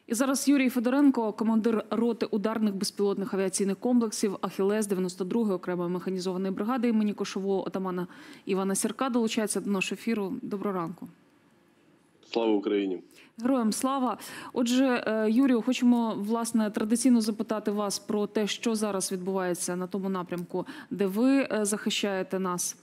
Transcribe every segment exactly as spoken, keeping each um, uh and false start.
І зараз Юрій Федоренко, командир роти ударних безпілотних авіаційних комплексів «Ахілес» дев'яносто другої окремої механізованої бригади імені Кошового отамана Івана Сірка, долучається до нашого ефіру. Доброго ранку. Слава Україні! Героям слава! Отже, Юрію, хочемо, власне, традиційно запитати вас про те, що зараз відбувається на тому напрямку, де ви захищаєте нас.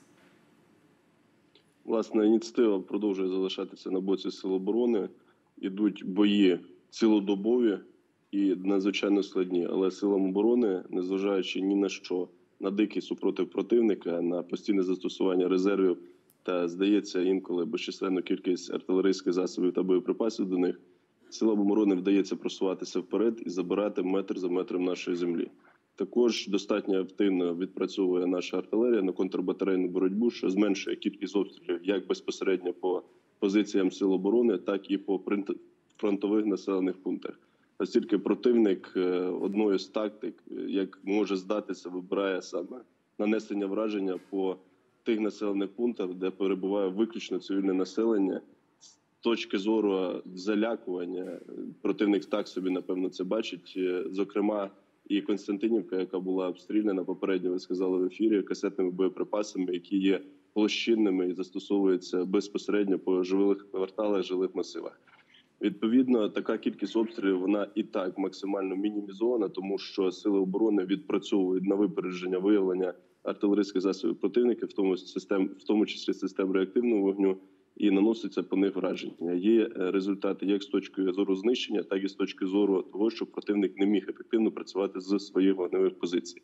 Власне, ініціатива продовжує залишатися на боці Сил оборони. Ідуть бої цілодобові і надзвичайно складні. Але силам оборони, незважаючи ні на що, на дикий супротив противника, на постійне застосування резервів та, здається, інколи безчисленну кількість артилерійських засобів та боєприпасів до них, силам оборони вдається просуватися вперед і забирати метр за метром нашої землі. Також достатньо активно відпрацьовує наша артилерія на контрбатарейну боротьбу, що зменшує кількість обстрілів як безпосередньо по позиціям Сил оборони, так і по фронтових населених пунктах. Оскільки противник одною з тактик, як може здатися, вибирає саме нанесення враження по тих населених пунктах, де перебуває виключно цивільне населення. З точки зору залякування противник так собі, напевно, це бачить. Зокрема, і Константинівка, яка була обстріляна, попередньо ви сказали в ефірі, касетними боєприпасами, які є площинними і застосовуються безпосередньо по жилих кварталах, жилих масивах. Відповідно, така кількість обстрілів, вона і так максимально мінімізована, тому що сили оборони відпрацьовують на випередження виявлення артилерійських засобів противника, в тому, систем, в тому числі систем реактивного вогню, і наноситься по них враження. Є результати як з точки зору знищення, так і з точки зору того, що противник не міг ефективно працювати з своїх вогневих позицій.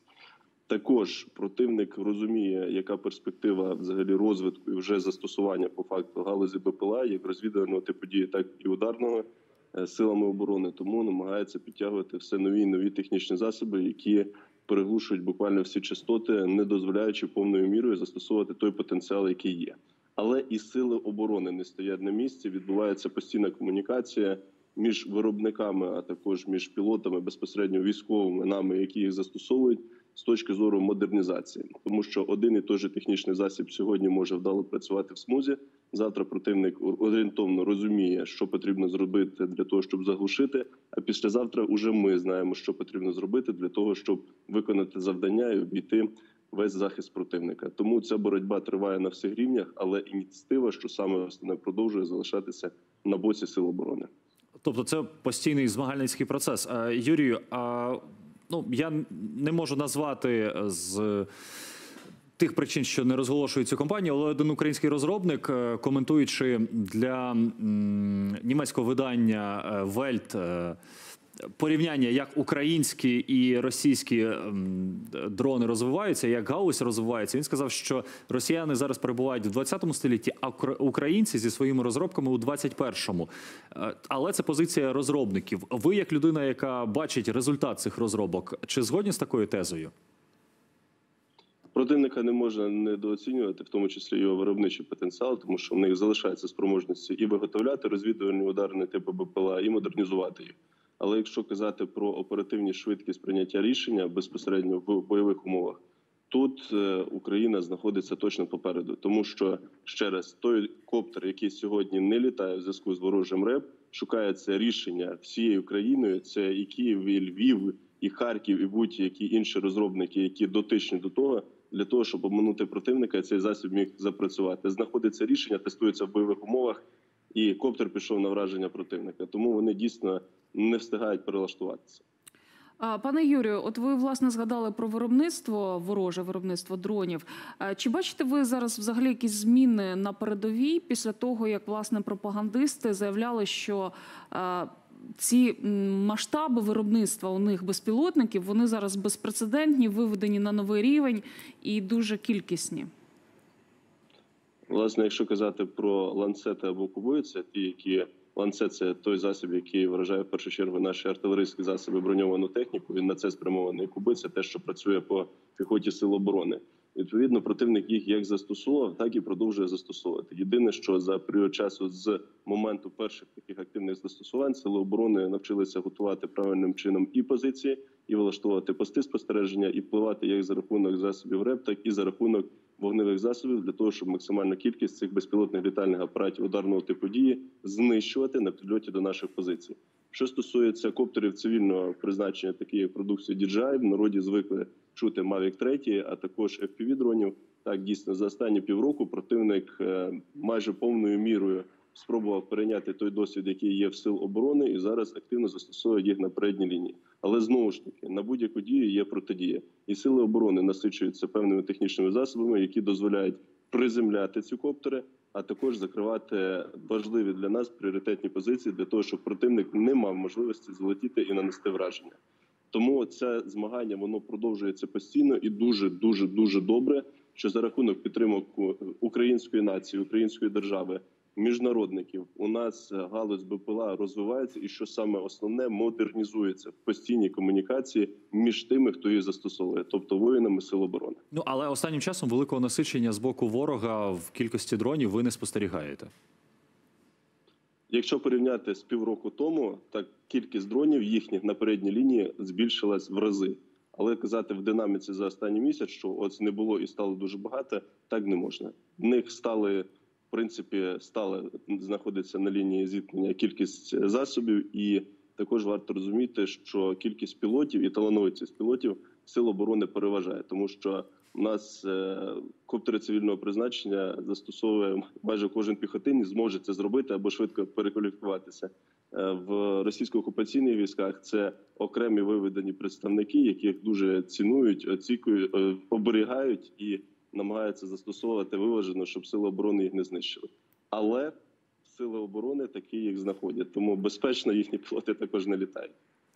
Також противник розуміє, яка перспектива взагалі розвитку і вже застосування по факту галузі БПЛА, як розвідувального типу дії, так і ударного силами оборони. Тому намагається підтягувати все нові і нові технічні засоби, які переглушують буквально всі частоти, не дозволяючи повною мірою застосовувати той потенціал, який є. Але і сили оборони не стоять на місці, відбувається постійна комунікація між виробниками, а також між пілотами, безпосередньо військовими, нами, які їх застосовують, з точки зору модернізації. Тому що один і той же технічний засіб сьогодні може вдало працювати в смузі, завтра противник орієнтовно розуміє, що потрібно зробити для того, щоб заглушити, а післязавтра уже ми знаємо, що потрібно зробити для того, щоб виконати завдання і обійти весь захист противника. Тому ця боротьба триває на всіх рівнях, але ініціатива, що саме основне, продовжує залишатися на боці Сил оборони. Тобто це постійний змагальницький процес. Юрію, а, ну, я не можу назвати з тих причин, що не розголошують цю компанію, але один український розробник, коментуючи для м, німецького видання Welt порівняння, як українські і російські дрони розвиваються, як галузь розвивається, він сказав, що росіяни зараз перебувають в двадцятому столітті, а українці зі своїми розробками у двадцять першому. Але це позиція розробників. Ви, як людина, яка бачить результат цих розробок, чи згодні з такою тезою? Противника не можна недооцінювати, в тому числі його виробничий потенціал, тому що в них залишається спроможності і виготовляти розвідувальні ударні типи БПЛА, і модернізувати їх. Але якщо казати про оперативність, швидкість прийняття рішення безпосередньо в бойових умовах, тут Україна знаходиться точно попереду. Тому що, ще раз, той коптер, який сьогодні не літає в зв'язку з ворожим РЕБ, шукається рішення всією країною, це і Київ, і Львів, і Харків, і будь-які інші розробники, які дотичні до того, для того, щоб обманути противника, і цей засіб міг запрацювати. Знаходиться рішення, тестується в бойових умовах, і коптер пішов на враження противника. Тому вони дійсно не встигають перелаштуватися. Пане Юрію, от ви, власне, згадали про виробництво, вороже виробництво дронів. Чи бачите ви зараз взагалі якісь зміни на передовій після того, як, власне, пропагандисти заявляли, що ці масштаби виробництва у них безпілотників, вони зараз безпрецедентні, виведені на новий рівень і дуже кількісні? Власне, якщо казати про ланцети або куби, це ті, які... Ланцет – це той засіб, який виражає в першу чергу наші артилерійські засоби, броньовану техніку. Він на це спрямований. Куби – це те, що працює по піхоті Сил оборони. Відповідно, противник їх як застосовував, так і продовжує застосовувати. Єдине, що за період часу з моменту перших таких активних застосувань Сили оборони навчилися готувати правильним чином і позиції, і влаштовувати пости спостереження, і впливати як за рахунок засобів РЕБ, так і за рахунок вогневих засобів, для того, щоб максимальну кількість цих безпілотних літальних апаратів ударного типу дії знищувати на підльоті до наших позицій. Що стосується коптерів цивільного призначення, такі як продукція ді джей ай, в народі звикли чути Mavic три, а також еф пі ві-дронів. Так, дійсно, за останні півроку противник майже повною мірою спробував перейняти той досвід, який є в Сил оборони, і зараз активно застосовує їх на передній лінії. Але знову ж таки, на будь-яку дію є протидія. І Сили оборони насичуються певними технічними засобами, які дозволяють приземляти ці коптери, а також закривати важливі для нас пріоритетні позиції для того, щоб противник не мав можливості залетіти і нанести враження. Тому це змагання, воно продовжується постійно і дуже-дуже-дуже добре, що за рахунок підтримок української нації, української держави, міжнародників, у нас галузь Б П Л А розвивається і, що саме основне, модернізується в постійній комунікації між тими, хто її застосовує, тобто воїнами Сил оборони. Ну, але останнім часом великого насичення з боку ворога в кількості дронів ви не спостерігаєте. Якщо порівняти з півроку тому, так кількість дронів їхніх на передній лінії збільшилась в рази. Але казати в динаміці за останній місяць, що ось не було і стало дуже багато, так не можна. В них стали, в принципі, стали знаходиться на лінії зіткнення кількість засобів, і також варто розуміти, що кількість пілотів і талановитість пілотів Сил оборони переважає, тому що у нас коптери цивільного призначення застосовує майже кожен піхотинець, зможе це зробити або швидко перекваліфікуватися. В російсько-окупаційних військах це окремі виведені представники, яких дуже цінують, оцікують, оберігають і намагаються застосовувати виважено, щоб Сили оборони їх не знищили. Але Сили оборони такі їх знаходять, тому безпечно їхні пілоти також не літають.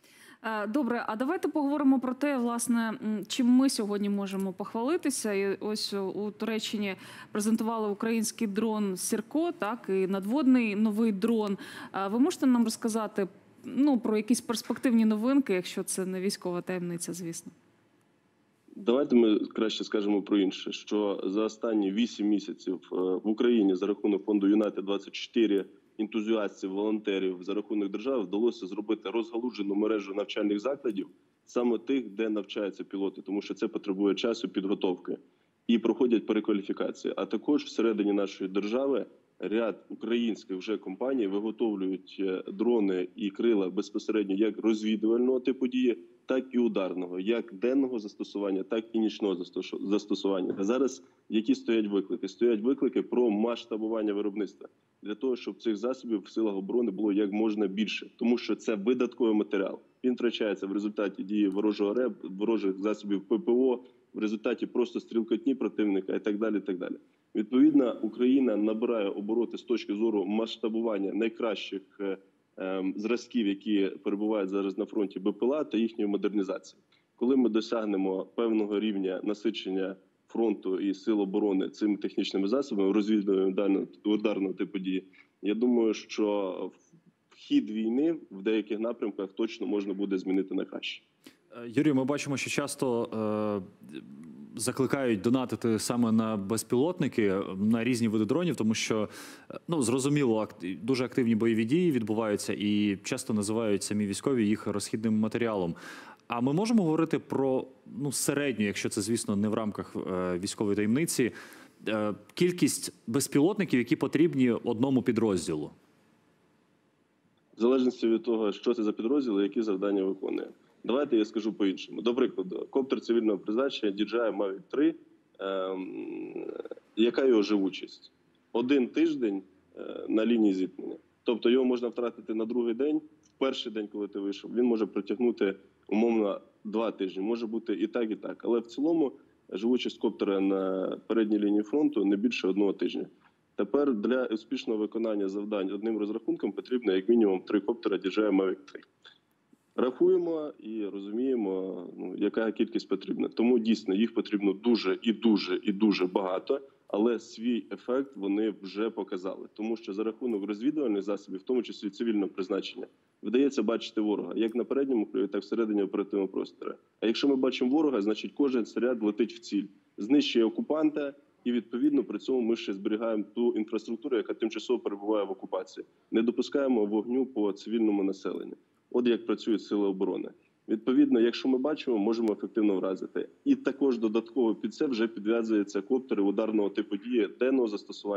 Добре, а давайте поговоримо про те, власне, чим ми сьогодні можемо похвалитися. І ось у Туреччині презентували український дрон «Сірко», так, і надводний новий дрон. Ви можете нам розказати, ну, про якісь перспективні новинки, якщо це не військова таємниця, звісно? Давайте ми краще скажемо про інше, що за останні вісім місяців в Україні за рахунок фонду Юнайтед двадцять чотири ентузіастів, волонтерів за рахунок держави вдалося зробити розгалужену мережу навчальних закладів, саме тих, де навчаються пілоти, тому що це потребує часу підготовки і проходять перекваліфікації. А також всередині нашої держави ряд українських вже компаній виготовлюють дрони і крила безпосередньо як розвідувального типу дії, так і ударного, як денного застосування, так і нічного застосування. А зараз які стоять виклики? Стоять виклики про масштабування виробництва. Для того, щоб цих засобів в Силах оборони було як можна більше. Тому що це видатковий матеріал. Він втрачається в результаті дії ворожого РЕБ, ворожих засобів П П О, в результаті просто стрілкотні противника і так далі. І так далі. Відповідно, Україна набирає обороти з точки зору масштабування найкращих зразків, які перебувають зараз на фронті Б П Л А та їхньої модернізації. Коли ми досягнемо певного рівня насичення фронту і Сил оборони цими технічними засобами, розвідувального ударного типу дії, я думаю, що хід війни в деяких напрямках точно можна буде змінити на краще. Юрію, ми бачимо, що часто е, закликають донатити саме на безпілотники, на різні види дронів, тому що, ну, зрозуміло, ак, дуже активні бойові дії відбуваються і часто називають самі військові їх розхідним матеріалом. А ми можемо говорити про, ну, середню, якщо це, звісно, не в рамках е, військової таємниці, е, кількість безпілотників, які потрібні одному підрозділу? В залежності від того, що це за підрозділ і які завдання виконує. Давайте я скажу по-іншому. До прикладу, коптер цивільного призначення ді джей ай Mavic три, е, яка його живучість? Один тиждень е, на лінії зіткнення. Тобто його можна втратити на другий день, в перший день, коли ти вийшов, він може протягнути, умовно, два тижні. Може бути і так, і так. Але в цілому живучість коптера на передній лінії фронту не більше одного тижня. Тепер для успішного виконання завдань одним розрахунком потрібно як мінімум три коптера ді джей ай Mavic три. Рахуємо і розуміємо, ну, яка кількість потрібна. Тому дійсно їх потрібно дуже і дуже і дуже багато, але свій ефект вони вже показали. Тому що за рахунок розвідувальних засобів, в тому числі цивільного призначення, вдається бачити ворога як на передньому краю, так і всередині оперативного простору. А якщо ми бачимо ворога, значить кожен снаряд летить в ціль, знищує окупанта, і відповідно при цьому ми ще зберігаємо ту інфраструктуру, яка тимчасово перебуває в окупації. Не допускаємо вогню по цивільному населенню. От як працюють Сили оборони. Відповідно, якщо ми бачимо, можемо ефективно вразити. І також додатково під це вже підв'язуються коптери ударного типу дії денного застосування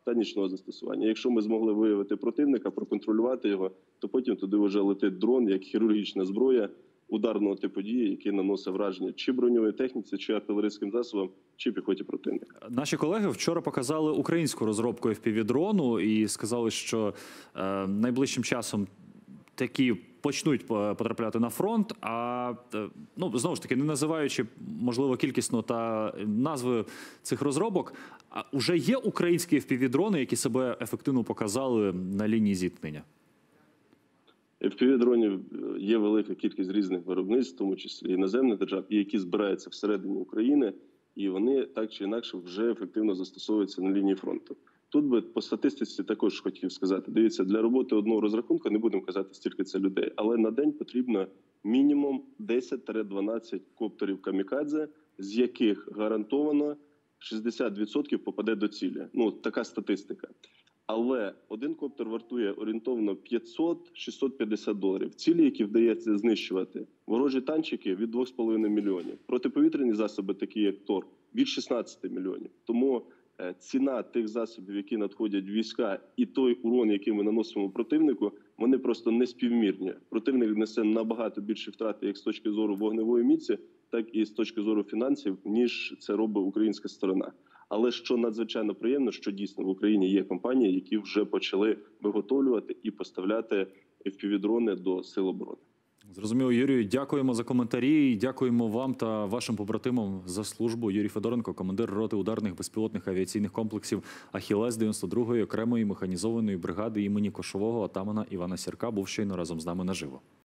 та нічного застосування. Якщо ми змогли виявити противника, проконтролювати його, то потім туди вже летить дрон, як хірургічна зброя ударного типу дії, який наносить враження чи броньовій техніці, чи артилерійським засобам, чи піхоті противника. Наші колеги вчора показали українську розробку еф пі ві-дрону і сказали, що е, найближчим часом такі почнуть потрапляти на фронт, а, ну, знову ж таки, не називаючи, можливо, кількісно та назви цих розробок, а вже є українські еф пі ві-дрони, які себе ефективно показали на лінії зіткнення? еф пі ві-дронів є велика кількість різних виробництв, в тому числі іноземних держав, і які збираються всередині України, і вони так чи інакше вже ефективно застосовуються на лінії фронту. Тут би по статистиці також хотів сказати, дивіться, для роботи одного розрахунку, не будемо казати, стільки це людей, але на день потрібно мінімум десять-дванадцять коптерів камікадзе, з яких гарантовано шістдесят відсотків попаде до цілі. Ну, така статистика. Але один коптер вартує орієнтовно п'ятсот-шістсот п'ятдесят доларів. Цілі, які вдається знищувати, ворожі танчики від двох з половиною мільйонів. Протиповітряні засоби, такі як ТОР, від шістнадцяти мільйонів. Тому ціна тих засобів, які надходять в війська, і той урон, який ми наносимо противнику, вони просто не співмірні. Противник несе набагато більші втрати як з точки зору вогневої міці, так і з точки зору фінансів, ніж це робить українська сторона. Але що надзвичайно приємно, що дійсно в Україні є компанії, які вже почали виготовлювати і поставляти еф пі ві-дрони до Сил оборони. Зрозуміло, Юрію, дякуємо за коментарі, дякуємо вам та вашим побратимам за службу. Юрій Федоренко, командир роти ударних безпілотних авіаційних комплексів «Ахілес» дев'яносто другої окремої механізованої бригади імені кошового отамана Івана Сірка, був щойно разом з нами наживо.